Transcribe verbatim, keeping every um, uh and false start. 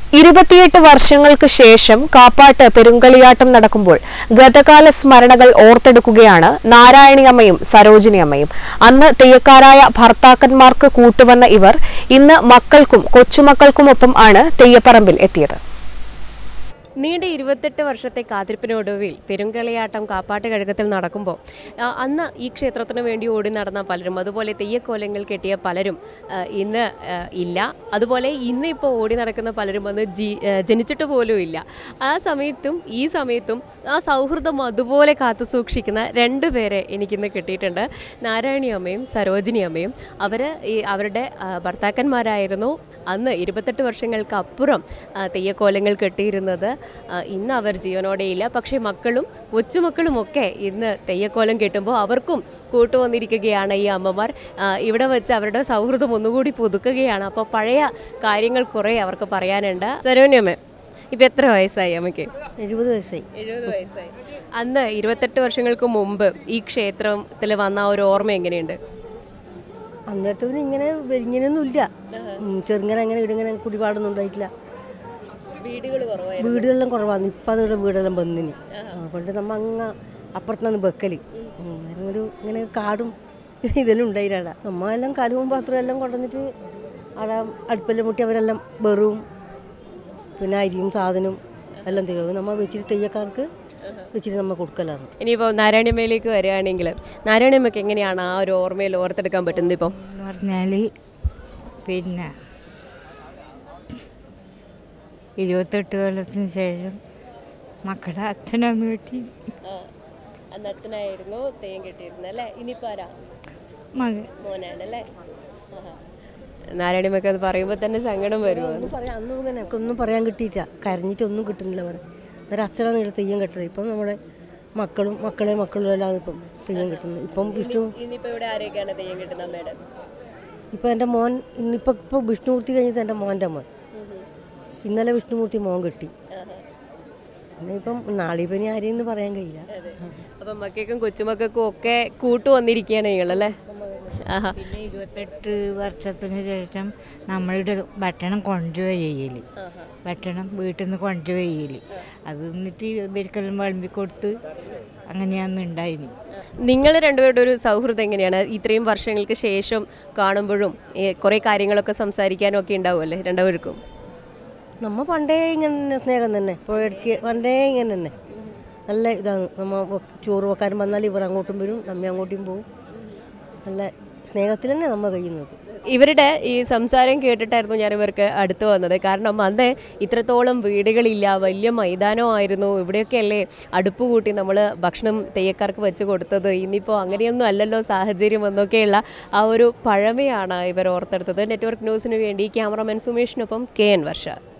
ഇരുപത്തിയെട്ട് വർഷങ്ങൾക്ക് ശേഷം കാപ്പാട്ട് പെരുങ്കളിയാട്ടം നടക്കുമ്പോൾ ഗതകാല സ്മരണകൾ ഓർത്തെടുക്കുകയാണ് നാരായണിയമ്മയും സരോജിനിയമ്മയും. അന്ന് തെയ്യക്കാരായ ഭർത്താക്കന്മാർക്ക് കൂട്ടുവന്ന ഇവർ ഇന്ന് മക്കൾക്കും കൊച്ചുമക്കൾക്കുമൊപ്പം ആണ് തെയ്യപ്പറമ്പിൽ എത്തിയത്. നീണ്ട ഇരുപത്തെട്ട് വർഷത്തെ കാത്തിരിപ്പിനൊടുവിൽ പെരുങ്കളിയാട്ടം കാപ്പാട്ട് കഴകത്തിൽ നടക്കുമ്പോൾ അന്ന് ഈ ക്ഷേത്രത്തിന് വേണ്ടി ഓടി നടന്ന പലരും, അതുപോലെ തെയ്യക്കോലങ്ങൾ കെട്ടിയ പലരും ഇന്ന് ഇല്ല. അതുപോലെ ഇന്ന് ഇപ്പോൾ ഓടി നടക്കുന്ന പലരും വന്ന് ജീ ജനിച്ചിട്ട് പോലും ഇല്ല. ആ സമയത്തും ഈ സമയത്തും ആ സൗഹൃദം അതുപോലെ കാത്തു സൂക്ഷിക്കുന്ന രണ്ട് പേരെ എനിക്കിന്ന് കിട്ടിയിട്ടുണ്ട്. നാരായണി അമ്മയും സരോജിനി അമ്മയും. അവർ ഈ അവരുടെ ഭർത്താക്കന്മാരായിരുന്നു അന്ന് ഇരുപത്തെട്ട് വർഷങ്ങൾക്ക് അപ്പുറം തെയ്യക്കോലങ്ങൾ കെട്ടിയിരുന്നത്. ഇന്ന് അവർ ജീവനോടെയില്ല. പക്ഷേ മക്കളും കൊച്ചുമക്കളുമൊക്കെ ഇന്ന് തെയ്യക്കോലം കെട്ടുമ്പോൾ അവർക്കും കൂട്ടുവന്നിരിക്കുകയാണ് ഈ അമ്മമാർ. ഇവിടെ വെച്ച് അവരുടെ സൗഹൃദം ഒന്നുകൂടി പുതുക്കുകയാണ്. അപ്പോൾ പഴയ കാര്യങ്ങൾ കുറേ അവർക്ക് പറയാനുണ്ട്. സരോജിനി അമ്മ, ഇപ്പം എത്ര വയസ്സായി അമ്മയ്ക്ക്? എഴുപത് വയസ്സായി. എഴുപത് വയസ്സായി. അന്ന് ഇരുപത്തെട്ട് വർഷങ്ങൾക്ക് മുമ്പ് ഈ ക്ഷേത്രത്തിൽ വന്ന ഒരു ഓർമ്മ എങ്ങനെയുണ്ട്? അന്നേരത്തെ ഇങ്ങനെ ഇങ്ങനെയൊന്നും ഇല്ല. ചെറുങ്ങനെ അങ്ങനെ ഇടിങ്ങനെ കുടിപാടൊന്നും ഉണ്ടായിട്ടില്ല. വീടുകളെല്ലാം കുറവാണ്. ഇപ്പം അതിവിടെ വീടെല്ലാം വന്നിന്. പണ്ട് നമ്മ അങ്ങ് അപ്പുറത്തുനിന്ന് വെക്കല് ഒരു ഇങ്ങനെ കാടും ഇതെല്ലാം ഉണ്ടായിട്ടാ. നമ്മ എല്ലാം കലവും പാത്രവും എല്ലാം കൊണ്ടുവന്നിട്ട് അവിടെ അടുപ്പെല്ലാം മുട്ടി അവരെല്ലാം വെറും പിന്നെ അരിയും സാധനവും എല്ലാം തരും. നമ്മൾ വെച്ചിട്ട് തെയ്യക്കാർക്ക് വെച്ചിട്ട് നമ്മൾ കൊടുക്കലാണ്. ഇനിയിപ്പോൾ നാരായണിയമ്മയിലേക്ക് വരികയാണെങ്കിൽ നാരായണിയമ്മയ്ക്ക് എങ്ങനെയാണ് ആ ഒരു ഓർമ്മയിൽ ഓർത്തെടുക്കാൻ പറ്റുന്നത്? ഇപ്പം എന്ന് പറഞ്ഞാൽ പിന്നെ ഇരുപത്തെട്ട് കൊല്ലത്തിന് ശേഷം മക്കളുടെ അച്ഛനൊന്ന് കെട്ടി. അന്ന് അച്ഛനായിരുന്നു തെയ്യം കെട്ടിയിരുന്നത് അല്ലേ? ഇനിയിപ്പോൾ ആരാ? മകൻ മോനാണല്ലേ? നാരായണിയമ്മക്ക് അത് പറയുമ്പോൾ തന്നെ സങ്കടം വരുമോ? പറയാം. അന്നും ഇങ്ങനെ ഒന്നും പറയാൻ കിട്ടിയില്ല. കരഞ്ഞിട്ടൊന്നും കിട്ടുന്നില്ല. പറയാം അന്നേരം അച്ഛനാണ് ഇവിടെ തെയ്യം കെട്ടുന്നത്. ഇപ്പം നമ്മുടെ മക്കളും മക്കളെ മക്കളും എല്ലാം ഇപ്പം തെയ്യം കെട്ടുന്നത്. ഇപ്പം വിഷ്ണു ഇനിയിപ്പോൾ ഇവിടെ ആരെയൊക്കെയാണ് തെയ്യം കെട്ടുന്നത് അമ്മയുടെ? ഇപ്പം എൻ്റെ മോൻ ഇന്നിപ്പോൾ ഇപ്പോൾ വിഷ്ണുമൂർത്തി കഴിഞ്ഞിട്ട് എൻ്റെ മോൻ്റെ മോൻ ഇന്നലെ വിഷ്ണുമൂർത്തി മോൻ കെട്ടി. പിന്നെ ഇപ്പം നാളെ ഇപ്പം ഇനി ആരെയെന്ന് പറയാൻ കഴിയില്ല. അപ്പം മക്കൾക്കും കൊച്ചുമക്കൾക്കും ഒക്കെ കൂട്ടു വന്നിരിക്കുകയാണ് നിങ്ങളല്ലേ? പിന്നെ ഇരുപത്തെട്ട് വർഷത്തിന് ശേഷം നമ്മളുടെ ഭക്ഷണം കൊണ്ടുപോയി ചെയ്യല്. ഭക്ഷണം വീട്ടിൽ നിന്ന് കൊണ്ടുപോയി ചെയ്യല്. അത് എന്നിട്ട് ഇവർക്കെല്ലാം വിളമ്പി കൊടുത്ത് അങ്ങനെയാണ് ഉണ്ടായിന്. നിങ്ങൾ രണ്ടുപേരുടെ ഒരു സൗഹൃദം എങ്ങനെയാണ്? ഇത്രയും വർഷങ്ങൾക്ക് ശേഷം കാണുമ്പോഴും കുറേ കാര്യങ്ങളൊക്കെ സംസാരിക്കാനും ഒക്കെ ഉണ്ടാവുമല്ലേ രണ്ടുപേർക്കും? നമ്മൾ പണ്ടേ ഇങ്ങനെ തന്നെ സ്നേഹം തന്നെ. ഇപ്പോൾ ഇടയ്ക്ക് പണ്ടേ ഇങ്ങനെ തന്നെ നല്ല ഇതാണ്. നമ്മൾ ചോറ് വെക്കാനും വന്നാൽ ഇവർ അങ്ങോട്ടും വരും, നമ്മ അങ്ങോട്ടും പോകും. നല്ല സ്നേഹത്തിൽ തന്നെ നമ്മൾ കഴിയുന്നത്. ഇവരുടെ ഈ സംസാരം കേട്ടിട്ടായിരുന്നു ഞാൻ ഇവർക്ക് അടുത്ത് വന്നത്. കാരണം അന്ന് ഇത്രത്തോളം വീടുകളില്ല, വലിയ മൈതാനമായിരുന്നു. ഇവിടെയൊക്കെ അല്ലേ അടുപ്പ് കൂട്ടി നമ്മൾ ഭക്ഷണം തെയ്യക്കാർക്ക് വെച്ച് കൊടുത്തത്. ഇന്നിപ്പോൾ അങ്ങനെയൊന്നും അല്ലല്ലോ സാഹചര്യം എന്നൊക്കെയുള്ള ആ ഒരു പഴമയാണ് ഇവർ ഓർത്തെടുത്തത്. നെറ്റ്വർക്ക് ന്യൂസിന് വേണ്ടി ക്യാമറാമാൻ സുമേഷിനൊപ്പം കെ എൻ വർഷ.